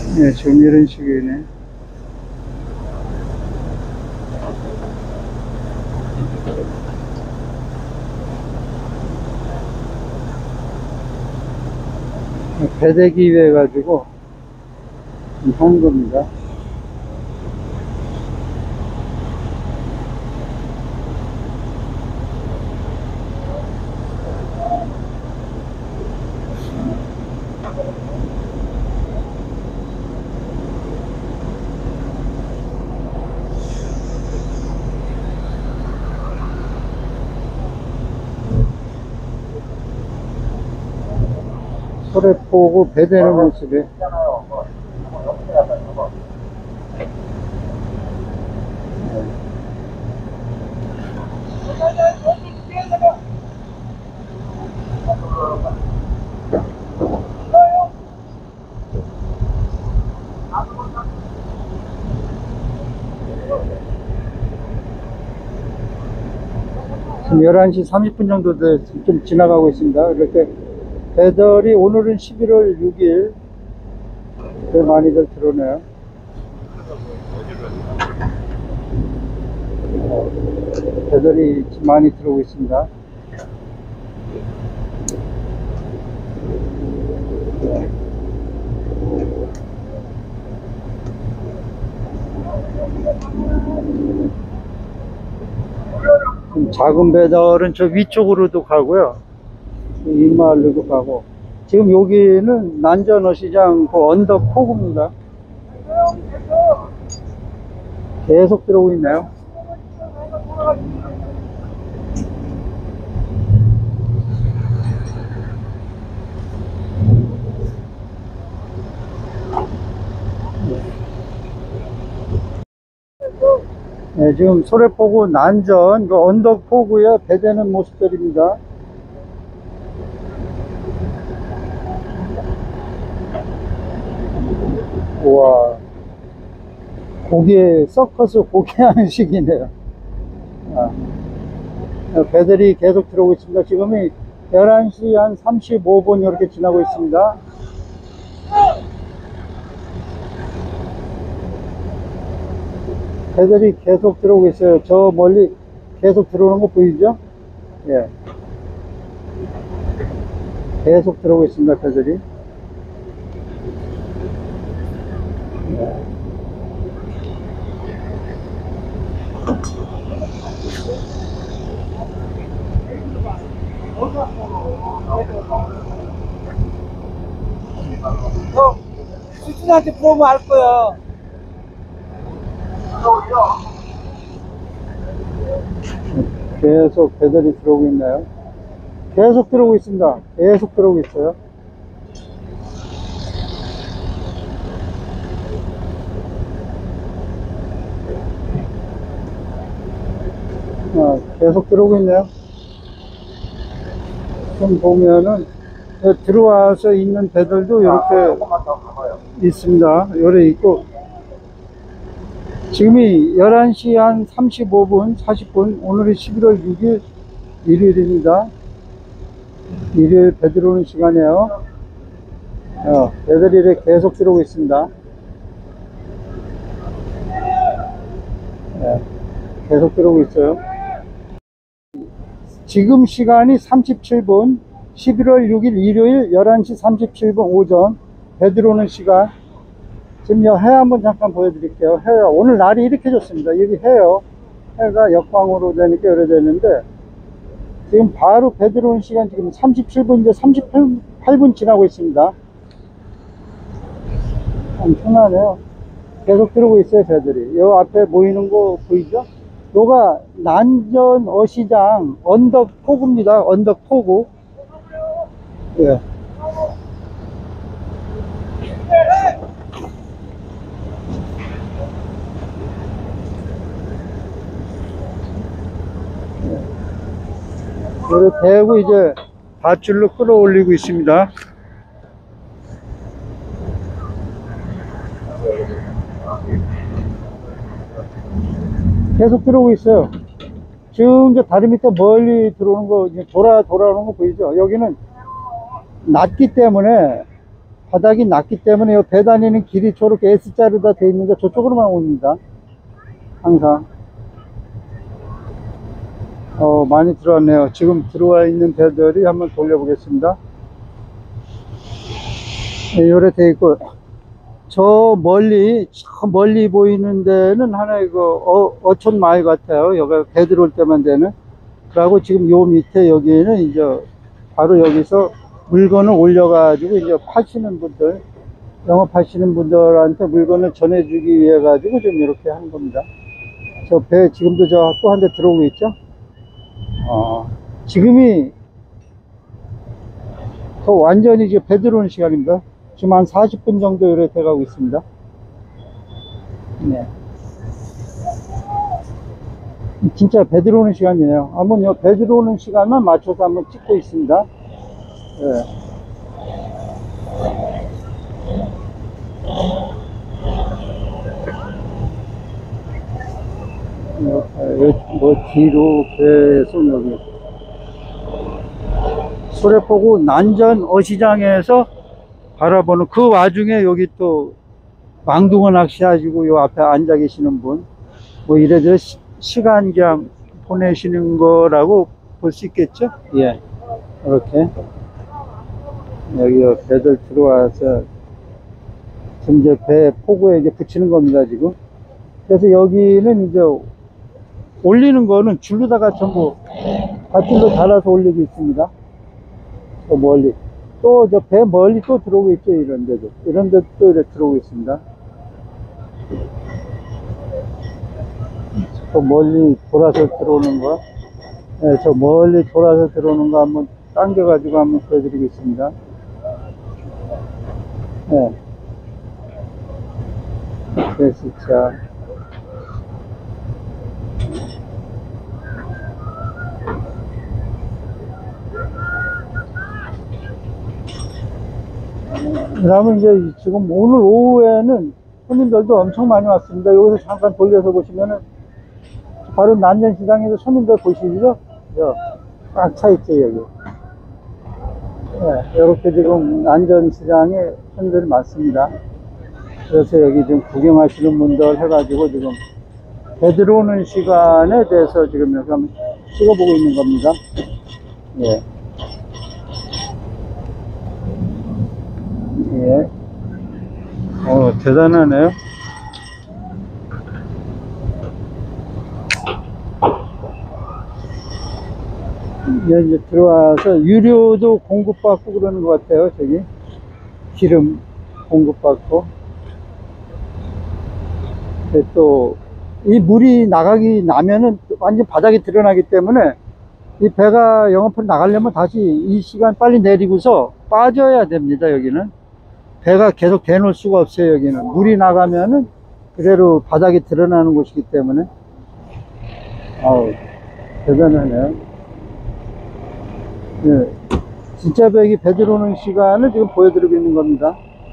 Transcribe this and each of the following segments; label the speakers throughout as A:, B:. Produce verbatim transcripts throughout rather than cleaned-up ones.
A: 네, 지금 이런 식이네. 배대기 해가지고 하는 겁니다. 소래 보고 배대는 모습에 지금 열한 시 삼십 분 정도 돼, 좀 지나가고 있습니다. 이렇게 배달이 오늘은 십일월 육일 많이들 들어오네요. 배달이 많이 들어오고 있습니다. 작은 배달은 저 위쪽으로도 가고요, 이마을로도 가고, 지금 여기는 난전어시장 그 언덕 포구입니다. 계속 들어오고 있나요? 네, 지금 소래포구 난전 그 언덕 포구에 배대는 모습들입니다. 우와, 고기 서커스 고기 하는 식이네요. 아, 배들이 계속 들어오고 있습니다. 지금이 열한 시 한 삼십오 분 이렇게 지나고 있습니다. 배들이 계속 들어오고 있어요. 저 멀리 계속 들어오는 거 보이죠? 예. 계속 들어오고 있습니다, 배들이. 예.
B: 형, 수진한테 물어보면 알 거야.
A: 계속 배달이 들어오고 있나요? 계속 들어오고 있습니다. 계속 들어오고 있어요. 아, 계속 들어오고 있네요. 좀 보면은 들어와서 있는 배들도 이렇게 있습니다. 요래 있고, 지금이 열한 시 한 삼십오 분, 사십 분, 오늘이 십일월 육일 일요일입니다. 일요일 배 들어오는 시간이에요. 어, 배들이 계속 들어오고 있습니다. 네, 계속 들어오고 있어요. 지금 시간이 삼십칠 분, 십일월 육일 일요일 열한 시 삼십칠 분 오전 배 들어오는 시간. 지금 해 한번 잠깐 보여드릴게요. 해요. 오늘 날이 이렇게 좋습니다. 여기 해요. 해가 역광으로 되니까 이래 되는데, 지금 바로 배 들어오는 시간 지금 삼십칠 분, 이제 삼십팔 분 지나고 있습니다. 엄청나네요. 계속 들어오고 있어요, 배들이. 요 앞에 보이는 거 보이죠? 요가 난전 어시장 언덕 포구입니다. 언덕 포구. 예. 이렇게 대고 이제 밧줄로 끌어올리고 있습니다. 계속 들어오고 있어요. 지금 저 다리 밑에 멀리 들어오는 거, 이제 돌아 돌아오는 거 보이죠? 여기는 낮기 때문에 바닥이 낮기 때문에 요 배 다니는 길이 저렇게 S자로 다 돼 있는데 저쪽으로만 옵니다. 항상. 어, 많이 들어왔네요. 지금 들어와 있는 배들이 한번 돌려보겠습니다. 네, 요래 돼 있고, 저 멀리, 저 멀리 보이는 데는 하나의 그 어, 어촌 마을 같아요. 여기 배 들어올 때만 되는. 그리고 지금 요 밑에 여기는 이제 바로 여기서 물건을 올려가지고 이제 파시는 분들, 영업하시는 분들한테 물건을 전해주기 위해 가지고 좀 이렇게 하는 겁니다. 저 배 지금도 저 또 한 대 들어오고 있죠? 어, 지금이 더 완전히 이제 배 들어오는 시간입니다. 지금 한 사십 분 정도 이렇게 돼가고 있습니다. 네. 진짜 배 들어오는 시간이에요. 한번 요 배 들어오는 시간만 맞춰서 한번 찍고 있습니다. 네. 뭐 뒤로 계속 여기 소래포구 난전 어시장에서 바라보는 그 와중에 여기 또 망둥어 낚시하시고 요 앞에 앉아 계시는 분 뭐 이래저래 시, 시간 그냥 보내시는 거라고 볼 수 있겠죠? 예, 이렇게 여기 배들 들어와서 지금 이제 배 포구에 이제 붙이는 겁니다 지금. 그래서 여기는 이제 올리는 거는 줄로다가 전부 밧줄로 달아서 올리고 있습니다. 저 멀리 또 저 배 멀리 또 들어오고 있죠. 이런 데도 이런 데도 또 이렇게 들어오고 있습니다. 저 멀리 돌아서 들어오는 거, 네, 저 멀리 돌아서 들어오는 거 한번 당겨 가지고 한번 보여드리고 있습니다. 네. 네, 진짜. 그러면 이제 지금 오늘 오후에는 손님들도 엄청 많이 왔습니다. 여기서 잠깐 돌려서 보시면은 바로 난전시장에서 손님들 보시죠? 꽉 차 있죠, 여기. 네, 이렇게 지금 난전시장에 손님들이 많습니다. 그래서 여기 지금 구경하시는 분들 해가지고 지금 배 들어오는 시간에 대해서 지금 여기 한번 찍어보고 있는 겁니다. 예. 예. 어, 대단하네요. 이제 들어와서 유료도 공급받고 그러는 것 같아요. 저기 기름 공급받고. 또 이 물이 나가기 나면은 완전 바닥이 드러나기 때문에 이 배가 영업으로 나가려면 다시 이 시간 빨리 내리고서 빠져야 됩니다. 여기는 배가 계속 대놓을 수가 없어요. 여기는 물이 나가면은 그대로 바닥이 드러나는 곳이기 때문에. 아우, 대단하네요. 네, 진짜 배기 배 들어오는 시간을 지금 보여드리고 있는 겁니다.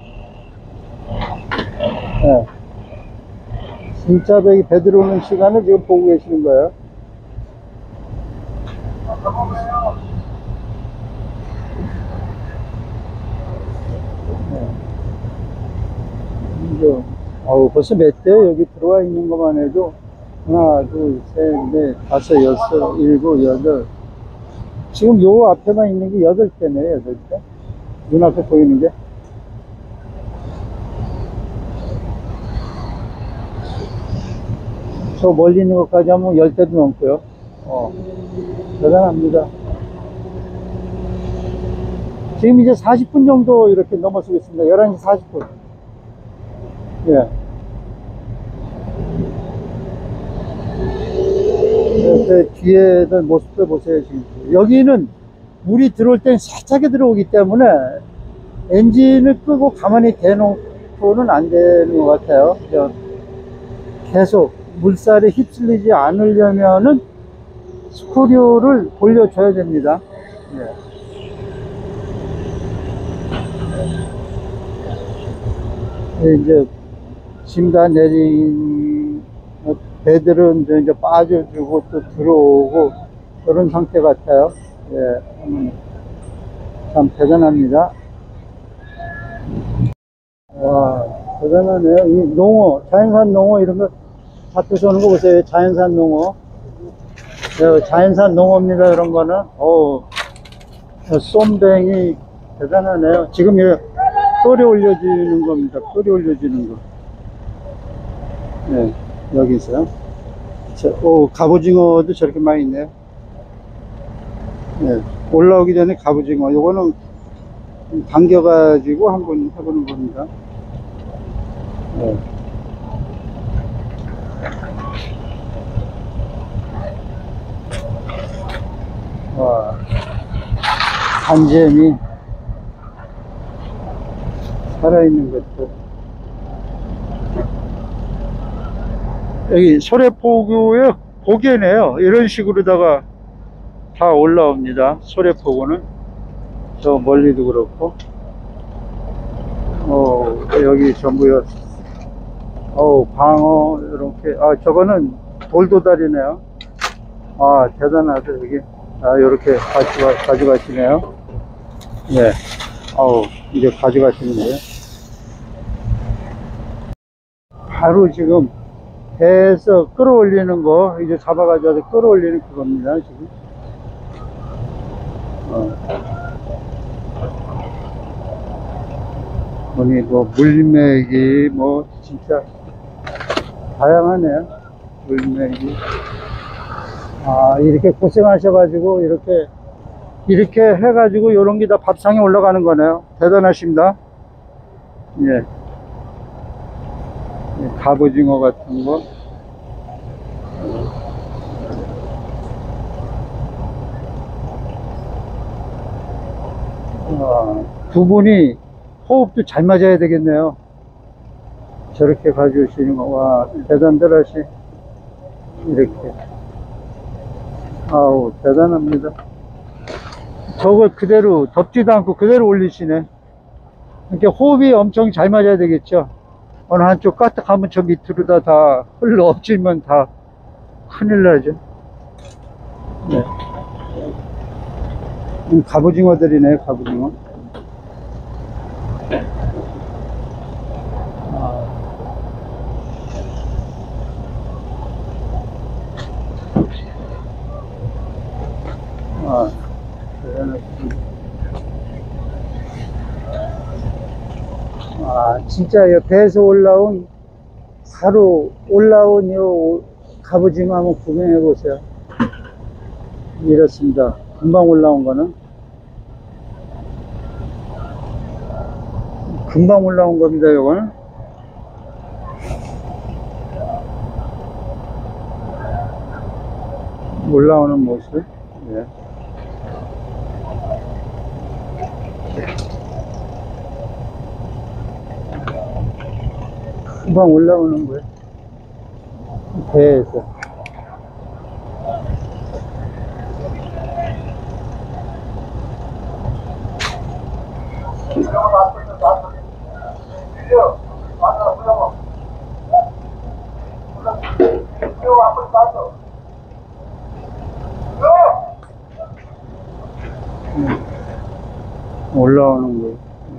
A: 네. 진짜 배기 배 들어오는 시간을 지금 보고 계시는 거예요. 네. 이제, 어우, 벌써 몇 대 여기 들어와 있는 것만 해도 하나, 둘, 셋, 넷, 다섯, 여섯, 일곱, 여덟. 지금 요 앞에만 있는 게 여덟 대네요, 여덟 대. 눈앞에 보이는 게. 저 멀리 있는 것까지 하면 열 대도 넘고요. 어, 대단합니다. 지금 이제 사십 분 정도 이렇게 넘어서고 있습니다. 열한 시 사십 분. 예. 그 뒤에들 모습들 보세요. 지금 여기는 물이 들어올 땐 세차게 들어오기 때문에 엔진을 끄고 가만히 대놓고는 안 되는 것 같아요. 계속 물살에 휩쓸리지 않으려면은 스크류를 돌려줘야 됩니다. 네. 이제 짐 다 내린 배들은 이제 빠져주고 또 들어오고 그런 상태 같아요. 예, 참 대단합니다. 대단하네요. 이 농어, 자연산 농어 이런 거 밭에서 오는 거 보세요. 자연산 농어. 네, 자연산 농어입니다. 이런 거는. 어우, 쏨뱅이 대단하네요. 지금 이거 끓여 올려지는 겁니다. 끓여 올려지는 거. 네, 여기서. 자, 오, 갑오징어도 저렇게 많이 있네요. 네, 올라오기 전에 갑오징어. 요거는 당겨가지고 한번 해보는 겁니다. 네. 와, 간재미 살아있는 것도. 여기 소래포구의 고개네요. 이런 식으로다가 다 올라옵니다. 소래포구는 저 멀리도 그렇고. 어, 여기 전부요. 어우, 방어 이렇게. 아, 저거는 돌도다리네요. 아, 대단하다 여기. 아, 요렇게 가져가, 가져가시네요. 네. 어우, 이제 가져가시는데요. 바로 지금 배에서 끌어올리는 거, 이제 잡아가지고 끌어올리는 그겁니다, 지금. 어. 보니, 뭐, 물메기, 뭐, 진짜, 다양하네요. 물메기. 아, 이렇게 고생하셔가지고, 이렇게, 이렇게 해가지고, 요런 게 다 밥상에 올라가는 거네요. 대단하십니다. 예. 예, 갑오징어 같은 거. 아, 두 분이 호흡도 잘 맞아야 되겠네요. 저렇게 가져오시는 거. 와, 대단들 하시. 이렇게. 아우, 대단합니다. 저걸 그대로 덮지도 않고 그대로 올리시네. 이렇게 호흡이 엄청 잘 맞아야 되겠죠. 어느 한쪽 까딱하면 저 밑으로다 다 흘러 엎질면 다 큰일 나죠. 네. 음, 갑오징어들이네, 갑오징어. 아. 아, 대단하십니다. 아, 진짜 배에서 올라온, 바로 올라온 요 갑오징어 한번 구경해 보세요. 이렇습니다. 금방 올라온 거는. 금방 올라온 겁니다, 요거는. 올라오는 모습. 예. 금방 올라오는 거예요. 배에서. 올라오는 거예요.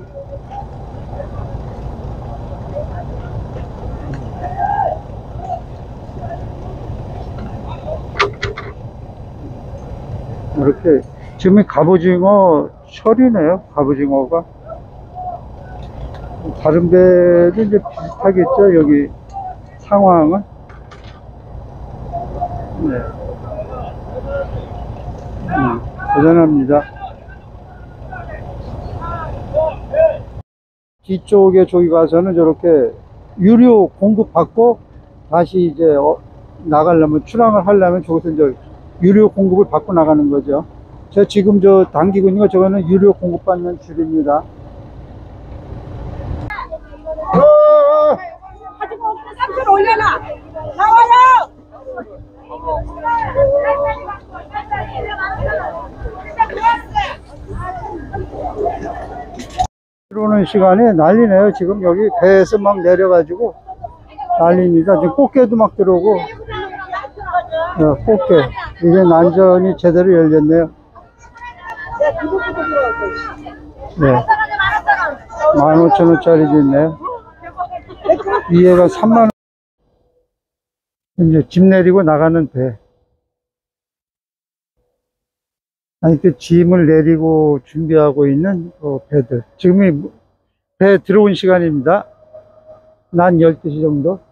A: 이렇게 지금 갑오징어 철이네요. 갑오징어가 다른 배도 이제 비슷하겠죠. 여기 상황은. 네. 음, 대단합니다. 뒤쪽에 저기 가서는 저렇게 유료 공급받고 다시 이제 어, 나가려면 출항을 하려면 저기서 이제 유료 공급을 받고 나가는 거죠. 저 지금 저 당기고 있는 거 저거는 유료 공급받는 줄입니다.
C: 삼촌 올려놔. 나와요.
A: 들어오는 시간에 난리네요. 지금 여기 배에서 막 내려가지고 난리입니다. 지금 꽃게도 막 들어오고. 어, 꽃게 이제 난전이 제대로 열렸네요. 네, 만 오천 원짜리도 있네요. 이해가 삼만 원. 이제 짐 내리고 나가는 배. 아니, 그 짐을 내리고 준비하고 있는 어, 배들. 지금이 배 들어온 시간입니다. 낮 열두 시 정도.